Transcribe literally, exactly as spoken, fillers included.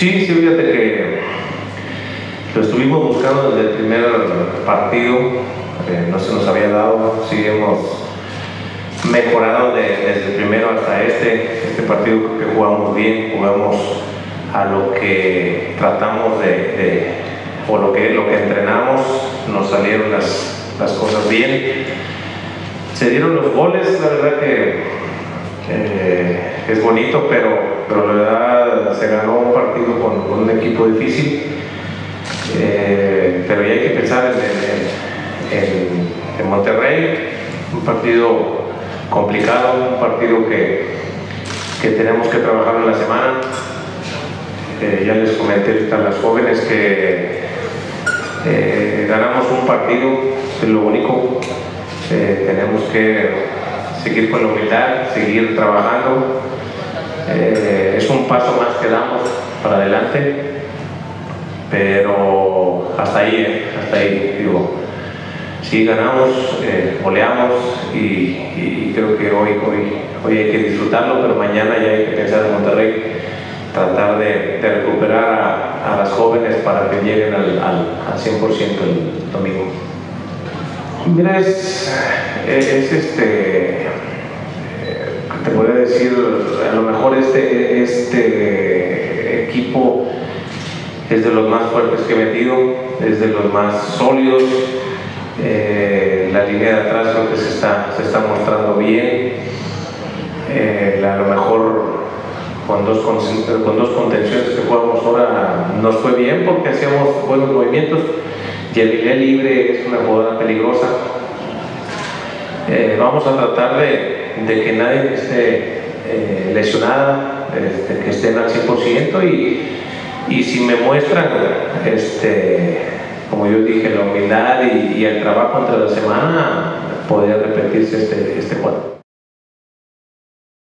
Sí, sí, fíjate que lo estuvimos buscando desde el primer partido, eh, no se nos había dado, sí hemos mejorado de, desde el primero hasta este, este partido creo que jugamos bien, jugamos a lo que tratamos de, de o lo que, lo que entrenamos, nos salieron las, las cosas bien, se dieron los goles, la verdad que eh, es bonito, pero, pero la verdad se ganó un partido con, con un equipo difícil, eh, pero ya hay que pensar en, en, en, en Monterrey, un partido complicado, un partido que, que tenemos que trabajar en la semana. Eh, ya les comenté ahorita a las jóvenes que eh, ganamos un partido, es lo único. Eh, tenemos que seguir con la humildad, seguir trabajando. Eh, es un paso más que damos para adelante, pero hasta ahí, eh, hasta ahí, digo. Sí, ganamos, eh, goleamos y, y creo que hoy, hoy, hoy hay que disfrutarlo, pero mañana ya hay que pensar en Monterrey, tratar de, de recuperar a, a las jóvenes para que lleguen al, al, al cien por ciento el domingo. Mira, es, es este, te podría decir, a lo mejor este, este equipo es de los más fuertes que he metido, es de los más sólidos. Eh, la línea de atrás creo que se está, se está mostrando bien. Eh, a lo mejor con dos, con, con dos contenciones que jugamos ahora nos fue bien porque hacíamos buenos movimientos. Y el línea libre es una jugada peligrosa. Eh, vamos a tratar de, de que nadie esté eh, lesionada, este, que estén al cien por ciento y, y si me muestran este, como yo dije, la humildad y, y el trabajo entre la semana, podría repetirse este, este cuadro.